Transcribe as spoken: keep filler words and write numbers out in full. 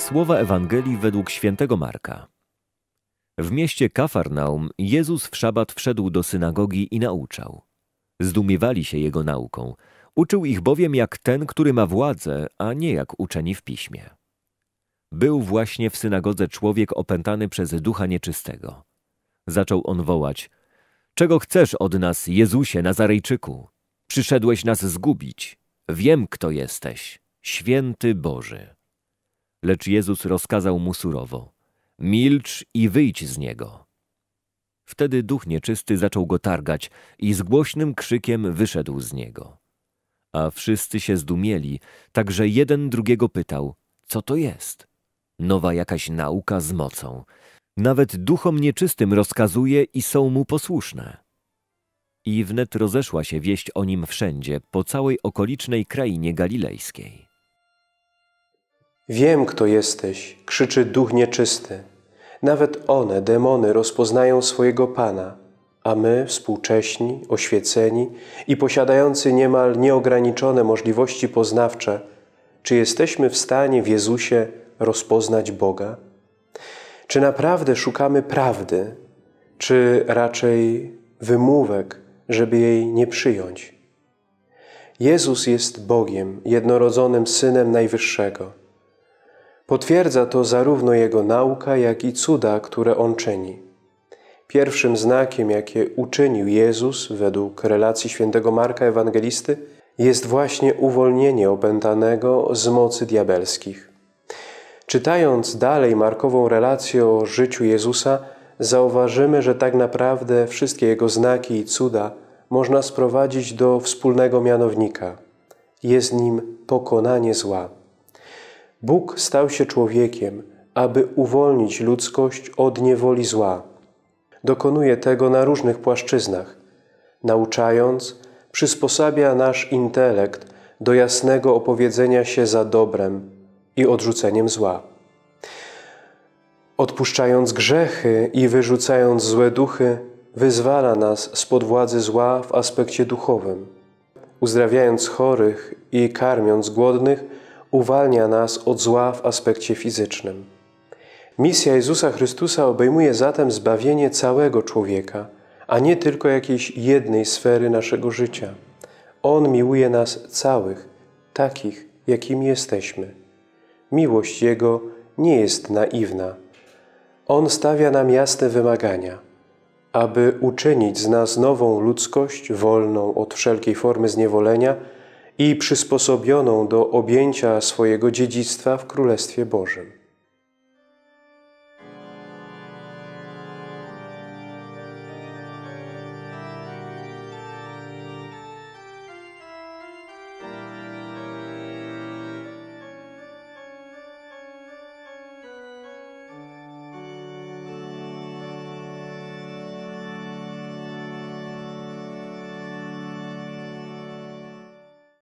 Słowa Ewangelii według świętego Marka. W mieście Kafarnaum Jezus w szabat wszedł do synagogi i nauczał. Zdumiewali się Jego nauką. Uczył ich bowiem jak ten, który ma władzę, a nie jak uczeni w piśmie. Był właśnie w synagodze człowiek opętany przez ducha nieczystego. Zaczął on wołać: „Czego chcesz od nas, Jezusie Nazarejczyku? Przyszedłeś nas zgubić. Wiem, kto jesteś, święty Boży”. Lecz Jezus rozkazał mu surowo: „Milcz i wyjdź z niego”. Wtedy duch nieczysty zaczął go targać i z głośnym krzykiem wyszedł z niego. A wszyscy się zdumieli, tak że jeden drugiego pytał: „Co to jest?” Nowa jakaś nauka z mocą. Nawet duchom nieczystym rozkazuje i są mu posłuszne. I wnet rozeszła się wieść o nim wszędzie, po całej okolicznej krainie galilejskiej. „Wiem, kto jesteś”, krzyczy duch nieczysty. Nawet one, demony, rozpoznają swojego Pana, a my, współcześni, oświeceni i posiadający niemal nieograniczone możliwości poznawcze, czy jesteśmy w stanie w Jezusie rozpoznać Boga? Czy naprawdę szukamy prawdy, czy raczej wymówek, żeby jej nie przyjąć? Jezus jest Bogiem, jednorodzonym Synem Najwyższego. Potwierdza to zarówno Jego nauka, jak i cuda, które On czyni. Pierwszym znakiem, jakie uczynił Jezus, według relacji świętego Marka Ewangelisty, jest właśnie uwolnienie opętanego z mocy diabelskich. Czytając dalej Markową relację o życiu Jezusa, zauważymy, że tak naprawdę wszystkie Jego znaki i cuda można sprowadzić do wspólnego mianownika. Jest nim pokonanie zła. Bóg stał się człowiekiem, aby uwolnić ludzkość od niewoli zła. Dokonuje tego na różnych płaszczyznach. Nauczając, przysposabia nasz intelekt do jasnego opowiedzenia się za dobrem i odrzuceniem zła. Odpuszczając grzechy i wyrzucając złe duchy, wyzwala nas spod władzy zła w aspekcie duchowym. Uzdrawiając chorych i karmiąc głodnych, uwalnia nas od zła w aspekcie fizycznym. Misja Jezusa Chrystusa obejmuje zatem zbawienie całego człowieka, a nie tylko jakiejś jednej sfery naszego życia. On miłuje nas całych, takich, jakimi jesteśmy. Miłość Jego nie jest naiwna. On stawia nam jasne wymagania, aby uczynić z nas nową ludzkość, wolną od wszelkiej formy zniewolenia i przysposobioną do objęcia swojego dziedzictwa w Królestwie Bożym.